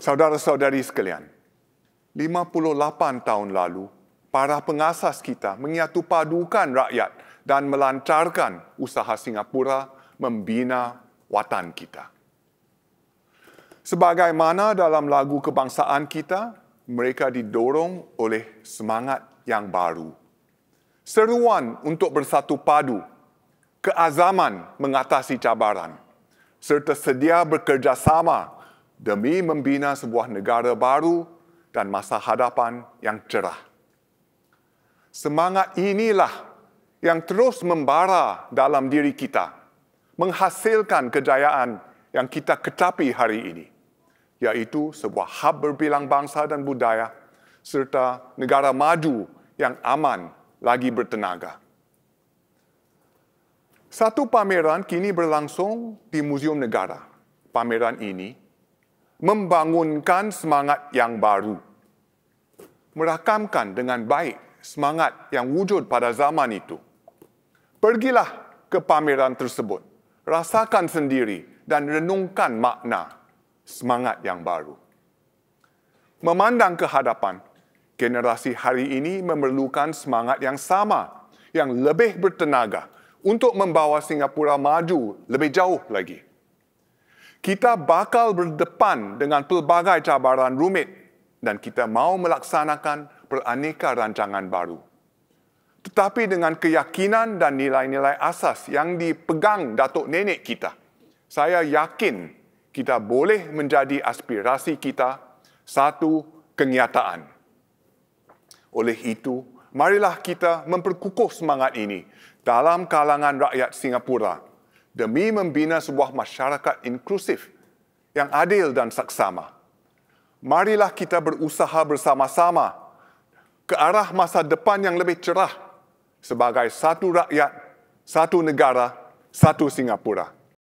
Saudara-saudari sekalian, 58 tahun lalu, para pengasas kita menyatupadukan rakyat dan melancarkan usaha Singapura membina watan kita. Sebagaimana dalam lagu kebangsaan kita, mereka didorong oleh semangat yang baru. Seruan untuk bersatu padu, keazaman mengatasi cabaran, serta sedia bekerjasama demi membina sebuah negara baru dan masa hadapan yang cerah. Semangat inilah yang terus membara dalam diri kita, menghasilkan kejayaan yang kita kecapi hari ini, iaitu sebuah hub berbilang bangsa dan budaya, serta negara maju yang aman lagi bertenaga. Satu pameran kini berlangsung di Muzium Negara. Pameran ini membangunkan semangat yang baru, merakamkan dengan baik semangat yang wujud pada zaman itu. Pergilah ke pameran tersebut, rasakan sendiri dan renungkan makna semangat yang baru. Memandang ke hadapan, generasi hari ini memerlukan semangat yang sama, yang lebih bertenaga untuk membawa Singapura maju lebih jauh lagi. Kita bakal berdepan dengan pelbagai cabaran rumit dan kita mahu melaksanakan beraneka rancangan baru. Tetapi dengan keyakinan dan nilai-nilai asas yang dipegang datuk nenek kita, saya yakin kita boleh menjadi aspirasi kita satu kenyataan. Oleh itu, marilah kita memperkukuh semangat ini dalam kalangan rakyat Singapura demi membina sebuah masyarakat inklusif yang adil dan saksama. Marilah kita berusaha bersama-sama ke arah masa depan yang lebih cerah sebagai satu rakyat, satu negara, satu Singapura.